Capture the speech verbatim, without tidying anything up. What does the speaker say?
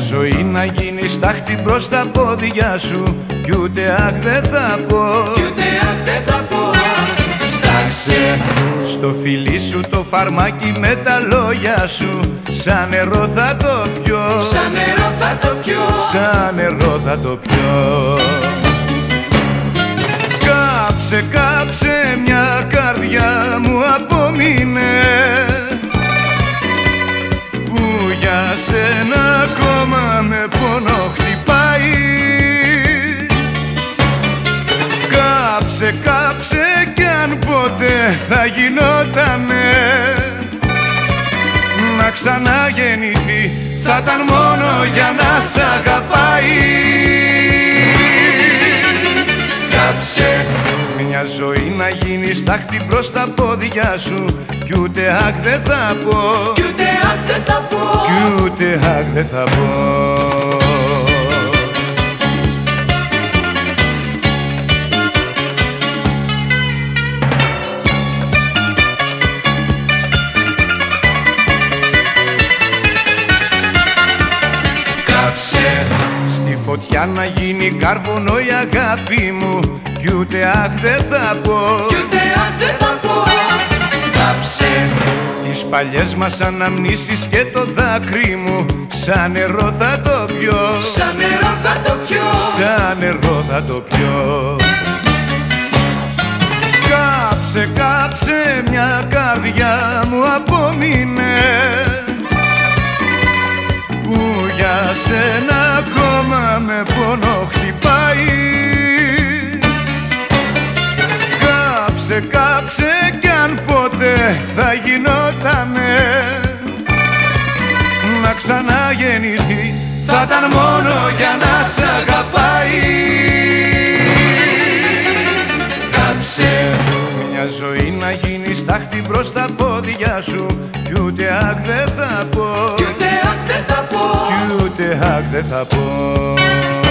ζωή να γίνει στάχτη μπρος τα πόδια σου κι ούτε αχ δεν θα πω, κι ούτε αχ δεν θα πω. Στάξε στο φιλί σου το φαρμάκι με τα λόγια σου, σαν νερό θα το πιω, σαν νερό θα το πιω, σαν νερό θα το πιω. Κάψε, κάψε μια καρδιά μου απόμεινε, που για σένα ακόμα με πόνο χτυπάει. Κάψε, κάψε κι αν ποτέ θα γινότανε να ξαναγεννηθεί, θα ήταν μόνο για να σ' αγαπάει. Κάψε μια ζωή να γίνει στάχτη μπρος τα πόδια σου κι ούτε αχ δεν θα πω, κι ούτε αχ δεν θα πω, κι ούτε αχ δεν θα πω. Κάψε στη φωτιά να γίνει κάρβονο η αγάπη μου κι ούτε αχ δεν θα πω, κι ούτε αχ δεν θα πω. Κάψε τις παλιές μας αναμνήσεις και το δάκρυ μου, σαν νερό θα το πιω, σαν νερό θα το πιω, σαν νερό θα το πιω. Κάψε, κάψε μια καρδιά μου απόμεινε, που για σένα ακόμα με πόνο χτυπάει. Κάψε, κάψε κι αν ποτέ θα γινότανε να ξαναγεννηθεί, θα ήταν μόνο για να σ' αγαπάει. Κάψε μια ζωή να γίνει στάχτη μπρος τα πόδια σου κι ούτε αχ δεν θα πω, κι ούτε αχ δεν θα πω, κι ούτε αχ δεν θα πω.